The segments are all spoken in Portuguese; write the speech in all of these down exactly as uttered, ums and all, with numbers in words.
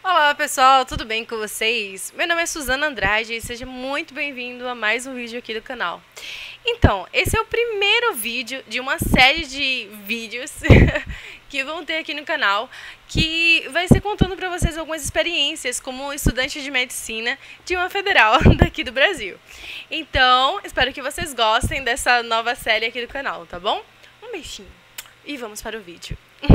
Olá pessoal, tudo bem com vocês? Meu nome é Suzana Andrade e seja muito bem-vindo a mais um vídeo aqui do canal. Então, esse é o primeiro vídeo de uma série de vídeos que vão ter aqui no canal, que vai ser contando para vocês algumas experiências como estudante de medicina de uma federal daqui do Brasil. Então, espero que vocês gostem dessa nova série aqui do canal, tá bom? Um beijinho e vamos para o vídeo.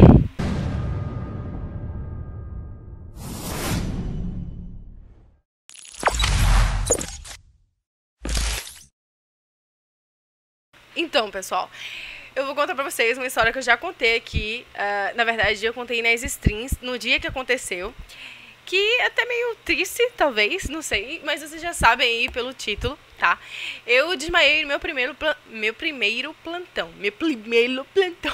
Então, pessoal, eu vou contar pra vocês uma história que eu já contei aqui. Uh, na verdade, eu contei nas streams no dia que aconteceu. Que é até meio triste, talvez, não sei. Mas vocês já sabem aí pelo título, tá? Eu desmaiei no meu primeiro, meu primeiro plantão. Meu primeiro plantão.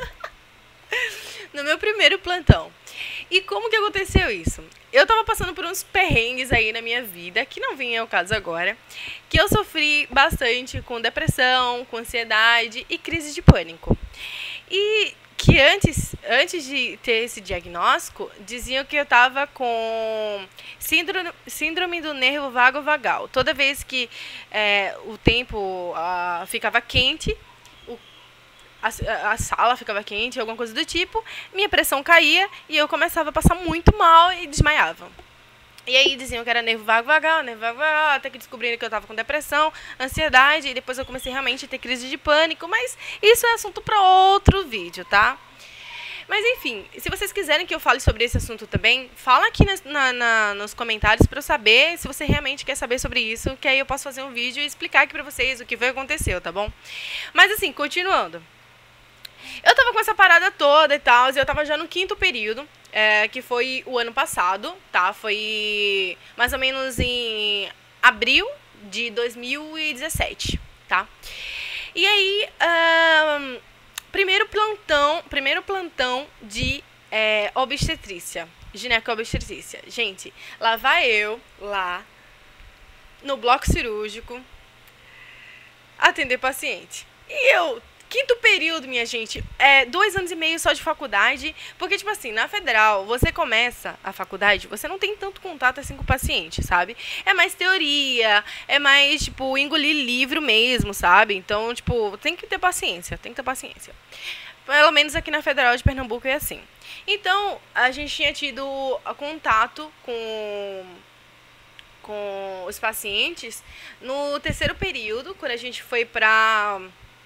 No meu primeiro plantão. E como que aconteceu isso? Eu tava passando por uns perrengues aí na minha vida, que não vem ao caso agora, que eu sofri bastante com depressão, com ansiedade e crise de pânico. E que antes, antes de ter esse diagnóstico, diziam que eu tava com síndrome, síndrome do nervo vago vagal. Toda vez que é, o tempo uh, ficava quente, A, a sala ficava quente, alguma coisa do tipo, minha pressão caía e eu começava a passar muito mal e desmaiava. E aí diziam que era nervo vago vagal, nervo vago vagal, até que descobriram que eu estava com depressão, ansiedade, e depois eu comecei realmente a ter crise de pânico, mas isso é assunto para outro vídeo, tá? Mas enfim, se vocês quiserem que eu fale sobre esse assunto também, fala aqui na, na, na, nos comentários para eu saber se você realmente quer saber sobre isso, que aí eu posso fazer um vídeo e explicar aqui para vocês o que foi que aconteceu, tá bom? Mas assim, continuando. Eu tava com essa parada toda e tal, e eu tava já no quinto período, é, que foi o ano passado, tá? Foi mais ou menos em abril de dois mil e dezessete, tá? E aí, um, primeiro plantão, primeiro plantão de é, obstetrícia, gineco-obstetrícia. Gente, lá vai eu, lá, no bloco cirúrgico, atender paciente. E eu... Quinto período, minha gente, é dois anos e meio só de faculdade, porque, tipo assim, na federal, você começa a faculdade, você não tem tanto contato assim com o paciente, sabe? É mais teoria, é mais, tipo, engolir livro mesmo, sabe? Então, tipo, tem que ter paciência, tem que ter paciência. Pelo menos aqui na Federal de Pernambuco é assim. Então, a gente tinha tido contato com... com os pacientes no terceiro período, quando a gente foi pra...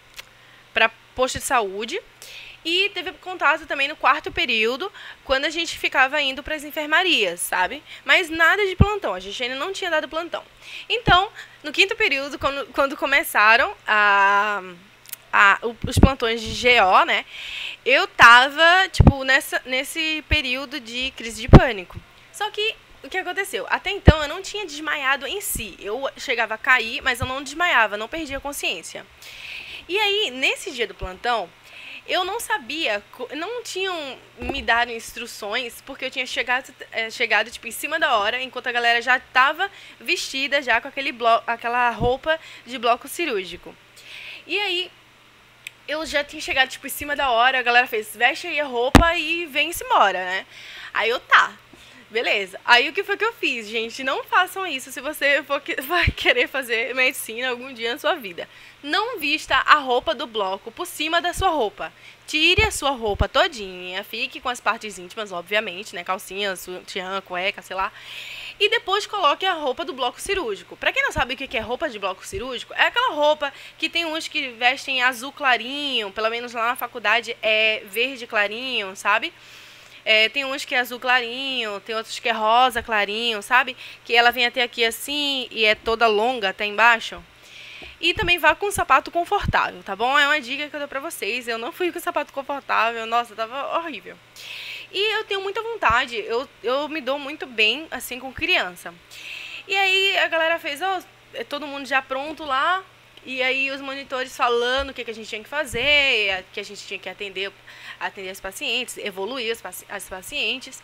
para posto de saúde, e teve contato também no quarto período, quando a gente ficava indo para as enfermarias, sabe? Mas nada de plantão, a gente ainda não tinha dado plantão. Então, no quinto período, quando, quando começaram a, a, os plantões de G O, né? Eu tava, tipo, nessa, nesse período de crise de pânico. Só que o que aconteceu? Até então eu não tinha desmaiado em si. Eu chegava a cair, mas eu não desmaiava, não perdia a consciência. E aí, nesse dia do plantão, eu não sabia, não tinham me dado instruções, porque eu tinha chegado, é, chegado tipo, em cima da hora, enquanto a galera já estava vestida já com aquele bloco, aquela roupa de bloco cirúrgico. E aí, eu já tinha chegado tipo, em cima da hora, a galera fez, veste aí a roupa e vem-se embora, né? Aí eu, tá. Beleza. Aí o que foi que eu fiz, gente? Não façam isso se você for que, vai querer fazer medicina algum dia na sua vida. Não vista a roupa do bloco por cima da sua roupa. Tire a sua roupa todinha, fique com as partes íntimas, obviamente, né? Calcinha, sutiã, cueca, sei lá. E depois coloque a roupa do bloco cirúrgico. Pra quem não sabe o que é roupa de bloco cirúrgico, é aquela roupa que tem uns que vestem azul clarinho, pelo menos lá na faculdade é verde clarinho, sabe? É, tem uns que é azul clarinho, tem outros que é rosa clarinho, sabe? Que ela vem até aqui assim e é toda longa até embaixo. E também vá com um sapato confortável, tá bom? É uma dica que eu dou pra vocês. Eu não fui com sapato confortável, nossa, tava horrível. E eu tenho muita vontade, eu, eu me dou muito bem, assim, com criança. E aí a galera fez, ó, oh, todo mundo já pronto lá. E aí os monitores falando o que, que a gente tinha que fazer, que a gente tinha que atender, atender as pacientes, evoluir as, paci as pacientes.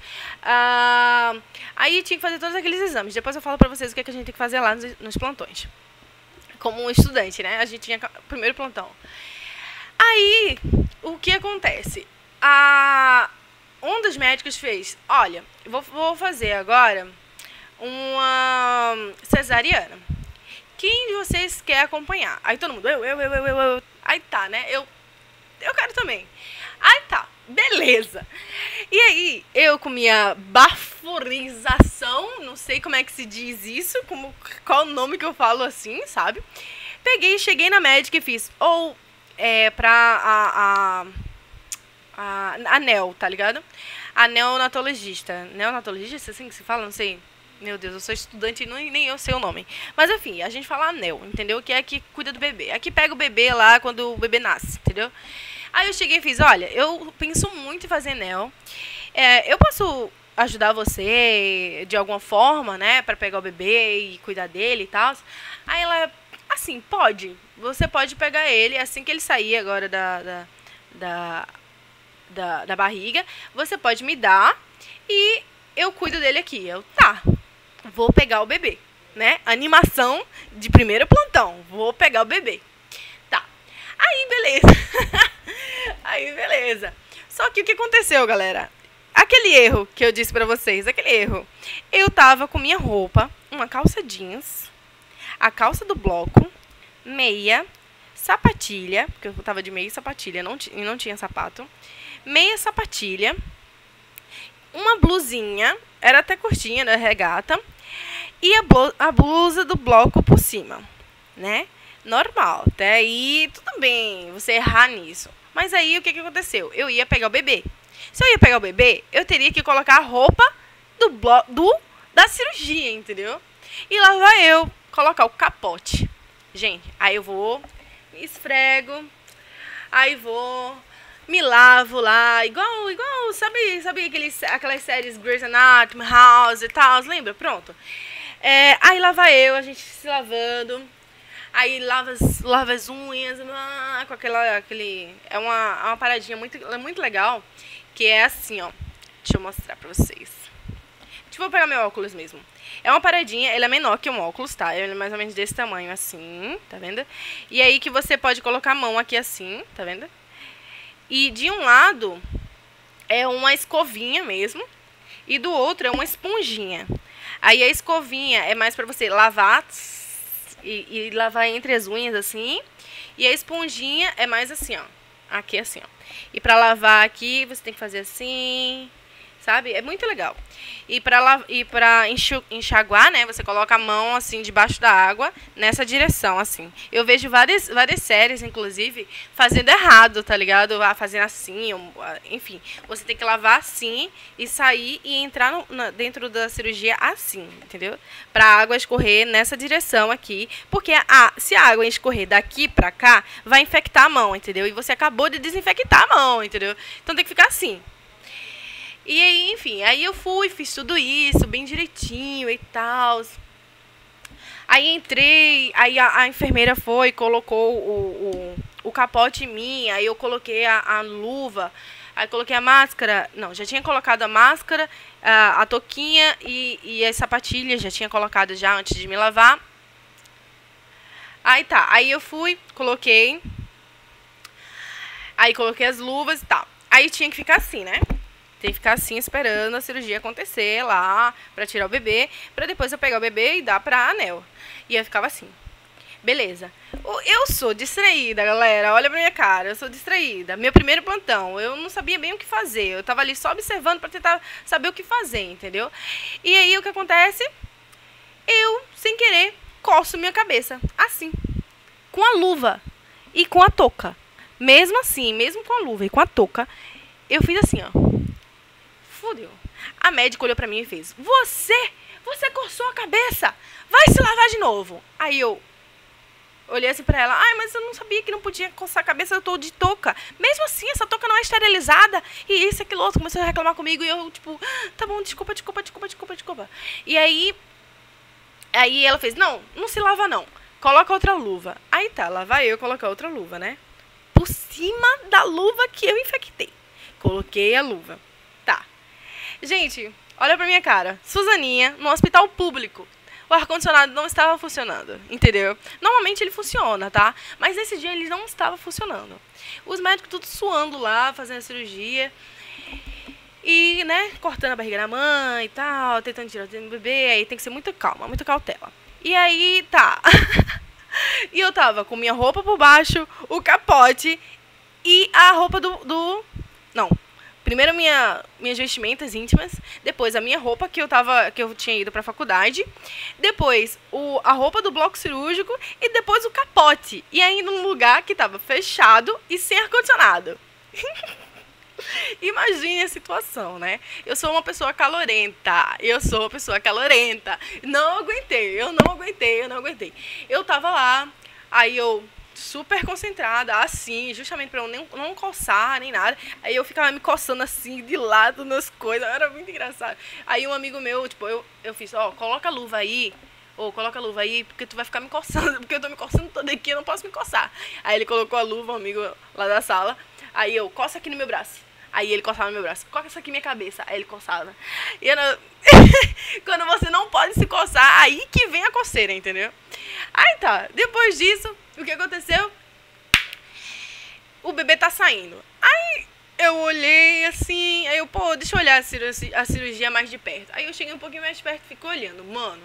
Ah, aí tinha que fazer todos aqueles exames. Depois eu falo pra vocês o que, que a gente tem que fazer lá nos, nos plantões. Como um estudante, né? A gente tinha primeiro plantão. Aí, o que acontece? A... um dos médicos fez, olha, vou, vou fazer agora uma cesariana. Quem de vocês quer acompanhar? Aí todo mundo, eu, eu, eu, eu, eu, eu. Aí tá, né? Eu, eu quero também. Aí tá, beleza. E aí, eu com minha baforização, não sei como é que se diz isso, como, qual o nome que eu falo assim, sabe? Peguei, cheguei na médica e fiz, ou é, pra a, a, a, a neo, tá ligado? A neonatologista. Neonatologista, assim que se fala, não sei. Meu Deus, eu sou estudante e não, nem eu sei o nome. Mas enfim, a gente fala anel, entendeu? Que é a que cuida do bebê. Aqui pega o bebê lá quando o bebê nasce, entendeu? Aí eu cheguei e fiz, olha, eu penso muito em fazer anel. É, eu posso ajudar você de alguma forma, né? Pra pegar o bebê e cuidar dele e tal. Aí ela, assim, pode. Você pode pegar ele assim que ele sair agora da, da, da, da, da barriga. Você pode me dar e eu cuido dele aqui. Eu, tá. Vou pegar o bebê, né? Animação de primeiro plantão. Vou pegar o bebê. Tá. Aí, beleza. Aí, beleza. Só que o que aconteceu, galera? Aquele erro que eu disse pra vocês, aquele erro. Eu tava com minha roupa, uma calça jeans, a calça do bloco, meia, sapatilha, porque eu tava de meia e sapatilha, não e não tinha sapato. Meia sapatilha, uma blusinha, era até curtinha, né, regata, e a, a blusa do bloco por cima, né? Normal, até aí tudo bem você errar nisso. Mas aí o que, que aconteceu? Eu ia pegar o bebê. Se eu ia pegar o bebê, eu teria que colocar a roupa do, do da cirurgia, entendeu? E lá vai eu colocar o capote. Gente, aí eu vou, me esfrego, aí vou... Me lavo lá, igual, igual, sabe, sabe aqueles, aquelas séries Grey's Anatomy, House e tal, lembra? Pronto. É, aí lá vai eu, a gente se lavando, aí lava as, lava as unhas, com aquela, aquele, é uma, é uma paradinha muito, muito legal, que é assim, ó, deixa eu mostrar pra vocês. Deixa eu pegar meu óculos mesmo. É uma paradinha, ele é menor que um óculos, tá? Ele é mais ou menos desse tamanho, assim, tá vendo? E aí que você pode colocar a mão aqui assim, tá vendo? E de um lado é uma escovinha mesmo, e do outro é uma esponjinha. Aí a escovinha é mais pra você lavar e, e lavar entre as unhas assim, e a esponjinha é mais assim, ó, aqui assim, ó. E pra lavar aqui você tem que fazer assim, sabe? É muito legal. E pra, e pra enxaguar, né, você coloca a mão assim debaixo da água, nessa direção, assim. Eu vejo várias, várias séries, inclusive, fazendo errado, tá ligado? Fazendo assim, enfim. Você tem que lavar assim e sair e entrar no, na, dentro da cirurgia assim, entendeu? Pra água escorrer nessa direção aqui, porque a, se a água escorrer daqui pra cá, vai infectar a mão, entendeu? E você acabou de desinfectar a mão, entendeu? Então tem que ficar assim. E aí, enfim, aí eu fui, fiz tudo isso, bem direitinho e tal. Aí entrei, aí a, a enfermeira foi, colocou o, o, o capote em mim, aí eu coloquei a, a luva, aí coloquei a máscara, não, já tinha colocado a máscara, a, a touquinha e, e as sapatilhas, já tinha colocado já antes de me lavar. Aí tá, aí eu fui, coloquei, aí coloquei as luvas e tal. Aí tinha que ficar assim, né? Tem que ficar assim esperando a cirurgia acontecer lá, pra tirar o bebê, pra depois eu pegar o bebê e dar pra anel. E eu ficava assim. Beleza. Eu sou distraída, galera. Olha pra minha cara, eu sou distraída. Meu primeiro plantão, eu não sabia bem o que fazer. Eu tava ali só observando pra tentar saber o que fazer, entendeu? E aí o que acontece? Eu, sem querer, coço minha cabeça. Assim. Com a luva. E com a touca. Mesmo assim, mesmo com a luva e com a touca, eu fiz assim, ó. Fudeu. A médica olhou pra mim e fez, você, você coçou a cabeça, vai se lavar de novo. Aí eu olhei assim pra ela, ai, mas eu não sabia que não podia coçar a cabeça, eu tô de touca. Mesmo assim, essa touca não é esterilizada. E isso, aquilo outro, começou a reclamar comigo e eu, tipo, tá bom, desculpa, desculpa, desculpa, desculpa, desculpa. E aí, aí ela fez, não, não se lava não, coloca outra luva. Aí tá, lá vai eu colocar outra luva, né? Por cima da luva que eu infectei. Coloquei a luva. Tá. Gente, olha pra minha cara. Suzaninha, no hospital público. O ar-condicionado não estava funcionando, entendeu? Normalmente ele funciona, tá? Mas nesse dia ele não estava funcionando. Os médicos tudo suando lá, fazendo a cirurgia. E, né, cortando a barriga da mãe e tal, tentando tirar o dedo do bebê, aí tem que ser muito calma, muita cautela. E aí, tá. E eu tava com minha roupa por baixo, o capote e a roupa do... do... Não. Primeiro minha, minhas vestimentas íntimas, depois a minha roupa que eu, tava, que eu tinha ido pra faculdade, depois o, a roupa do bloco cirúrgico e depois o capote. E ainda num lugar que tava fechado e sem ar-condicionado. Imagine a situação, né? Eu sou uma pessoa calorenta. Eu sou uma pessoa calorenta. Não aguentei, eu não aguentei, eu não aguentei. Eu tava lá, aí eu... super concentrada, assim, justamente pra eu nem, não coçar, nem nada. Aí eu ficava me coçando assim, de lado nas coisas, era muito engraçado. Aí um amigo meu, tipo, eu, eu fiz, ó, coloca a luva aí, ou coloca a luva aí, porque tu vai ficar me coçando, porque eu tô me coçando toda aqui, eu não posso me coçar. Aí ele colocou a luva, um amigo lá da sala, aí eu, coça aqui no meu braço. Aí ele coçava no meu braço, coça aqui na minha cabeça. Aí ele coçava. E eu não... Quando você não pode se coçar, aí que vem a coceira, entendeu? Aí tá, depois disso, o que aconteceu? O bebê tá saindo. Aí eu olhei assim, aí eu, pô, deixa eu olhar a cirurgia, a cirurgia mais de perto. Aí eu cheguei um pouquinho mais perto e fico olhando. Mano,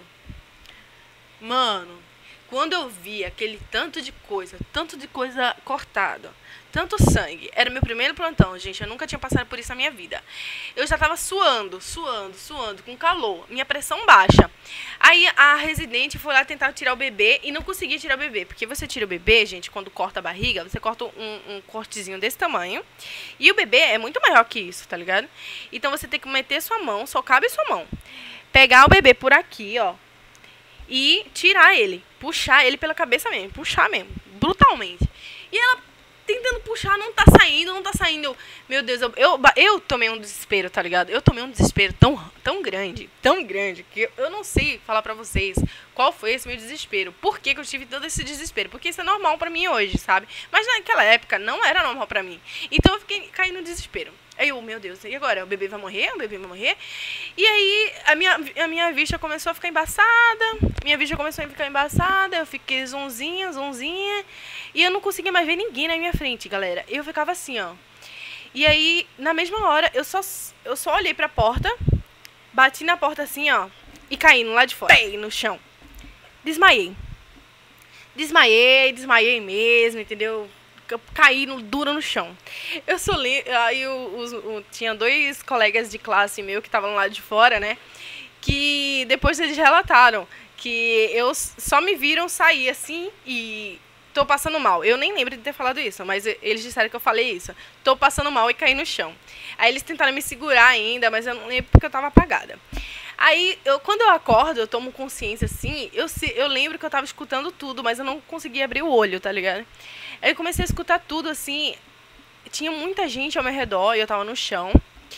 mano, quando eu vi aquele tanto de coisa, tanto de coisa cortada, tanto sangue, era meu primeiro plantão, gente, eu nunca tinha passado por isso na minha vida. Eu já tava suando, suando, suando, com calor, minha pressão baixa. Aí a residente foi lá tentar tirar o bebê e não conseguia tirar o bebê, porque você tira o bebê, gente, quando corta a barriga, você corta um, um cortezinho desse tamanho, e o bebê é muito maior que isso, tá ligado? Então você tem que meter sua mão, só cabe sua mão, pegar o bebê por aqui, ó, e tirar ele, puxar ele pela cabeça mesmo, puxar mesmo, brutalmente. E ela tentando puxar, não tá saindo, não tá saindo. Eu, meu Deus, eu, eu, eu tomei um desespero, tá ligado? Eu tomei um desespero tão, tão grande, tão grande, que eu, eu não sei falar pra vocês qual foi esse meu desespero. Por que que eu tive todo esse desespero? Porque isso é normal pra mim hoje, sabe? Mas naquela época não era normal pra mim. Então eu fiquei caindo no desespero. Aí eu, meu Deus, e agora? O bebê vai morrer? O bebê vai morrer? E aí a minha, a minha vista começou a ficar embaçada. Minha vista começou a ficar embaçada. Eu fiquei zonzinha, zonzinha. E eu não conseguia mais ver ninguém na minha frente, galera. Eu ficava assim, ó. E aí, na mesma hora, eu só, eu só olhei pra porta. Bati na porta assim, ó. E caí no lado de fora. Pei no chão. Desmaiei. Desmaiei, desmaiei mesmo, entendeu? Eu caí no, duro no chão. Eu sou li... Aí os, o, tinha dois colegas de classe meu que estavam lá de fora, né? Que depois eles relataram que eu só me viram sair assim e tô passando mal. Eu nem lembro de ter falado isso, mas eles disseram que eu falei isso. Tô passando mal e caí no chão. Aí eles tentaram me segurar ainda, mas eu não lembro porque eu tava apagada. Aí, eu, quando eu acordo, eu tomo consciência assim, eu, eu lembro que eu tava escutando tudo, mas eu não conseguia abrir o olho, tá ligado? Aí eu comecei a escutar tudo, assim, tinha muita gente ao meu redor e eu tava no chão.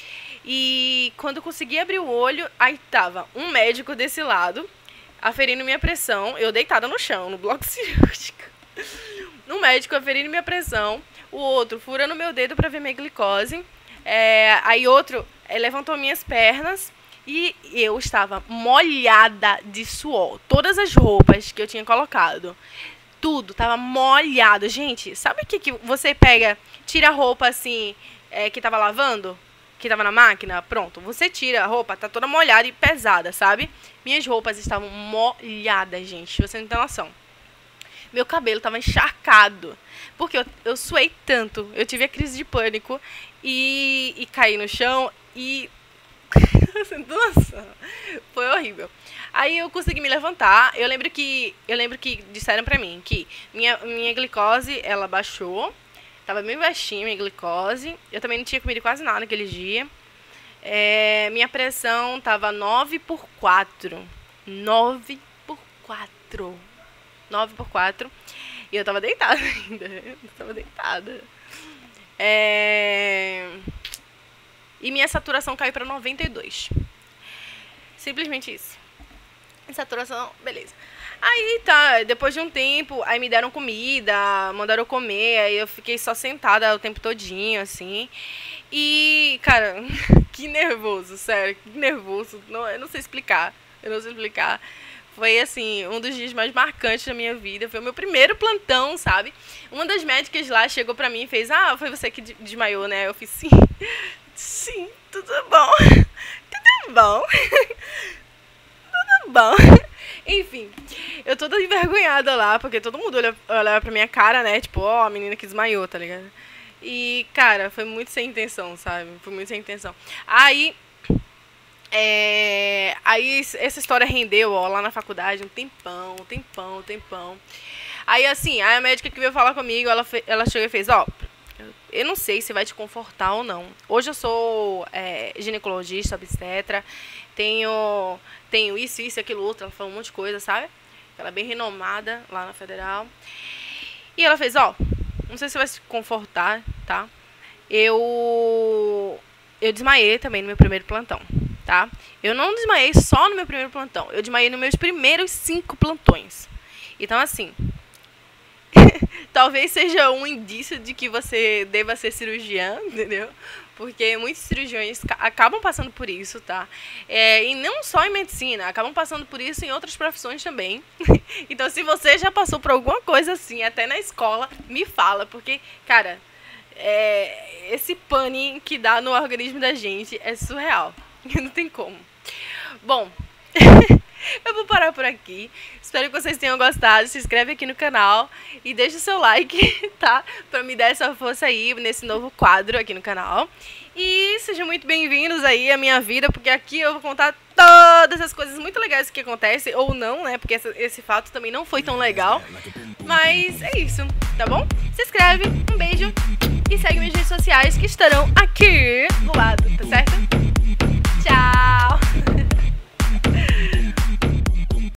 E quando eu consegui abrir o olho, aí tava um médico desse lado, aferindo minha pressão, eu deitada no chão, no bloco cirúrgico. Um médico aferindo minha pressão, o outro furando meu dedo pra ver minha glicose, é, aí outro é, levantou minhas pernas. E eu estava molhada de suor. Todas as roupas que eu tinha colocado, tudo estava molhado. Gente, sabe o que, que você pega, tira a roupa assim, é, que estava lavando? Que estava na máquina? Pronto, você tira a roupa, tá toda molhada e pesada, sabe? Minhas roupas estavam molhadas, gente. Você não tem noção. Meu cabelo estava encharcado. Porque eu, eu suei tanto. Eu tive a crise de pânico e, e caí no chão e... Nossa, foi horrível. Aí eu consegui me levantar. Eu lembro que eu lembro que disseram pra mim que minha, minha glicose, ela baixou. Tava bem baixinha minha glicose. Eu também não tinha comido quase nada naquele dia. É, minha pressão tava nove por quatro. nove por quatro. nove por quatro. E eu tava deitada ainda. Eu tava deitada. É... E minha saturação caiu pra noventa e dois. Simplesmente isso. Saturação, beleza. Aí tá, depois de um tempo, aí me deram comida, mandaram comer, aí eu fiquei só sentada o tempo todinho, assim. E, cara, que nervoso, sério, que nervoso. Não, eu não sei explicar, eu não sei explicar. Foi, assim, um dos dias mais marcantes da minha vida. Foi o meu primeiro plantão, sabe? Uma das médicas lá chegou pra mim e fez, ah, foi você que desmaiou, né? Eu fiz sim. Sim, tudo bom. Tudo bom. Tudo bom. Enfim, eu toda envergonhada lá, porque todo mundo olha, olha pra minha cara, né? Tipo, ó, a menina que desmaiou, tá ligado? E, cara, foi muito sem intenção, sabe? Foi muito sem intenção. Aí, é... Aí essa história rendeu, ó, lá na faculdade um tempão, um tempão, um tempão. Aí, assim, a médica que veio falar comigo, ela, fe... ela chegou e fez, ó... Eu não sei se vai te confortar ou não. Hoje eu sou é, ginecologista, obstetra, tenho, tenho isso, isso, aquilo, outro. Ela falou um monte de coisa, sabe? Ela é bem renomada lá na Federal. E ela fez, ó, não sei se vai te confortar, tá? Eu, eu desmaiei também no meu primeiro plantão, tá? Eu não desmaiei só no meu primeiro plantão. Eu desmaiei nos meus primeiros cinco plantões. Então, assim... Talvez seja um indício de que você deva ser cirurgiã, entendeu? Porque muitos cirurgiões acabam passando por isso, tá? É, e não só em medicina, acabam passando por isso em outras profissões também. Então, se você já passou por alguma coisa assim, até na escola, me fala. Porque, cara, é, esse pane que dá no organismo da gente é surreal. Não tem como. Bom... Eu vou parar por aqui. Espero que vocês tenham gostado. Se inscreve aqui no canal e deixa o seu like, tá? Pra me dar essa força aí nesse novo quadro aqui no canal. E sejam muito bem-vindos aí à minha vida, porque aqui eu vou contar todas as coisas muito legais que acontecem, ou não, né? Porque esse, esse fato também não foi tão legal. Mas é isso, tá bom? Se inscreve, um beijo e segue minhas redes sociais que estarão aqui do lado, tá certo? Tchau!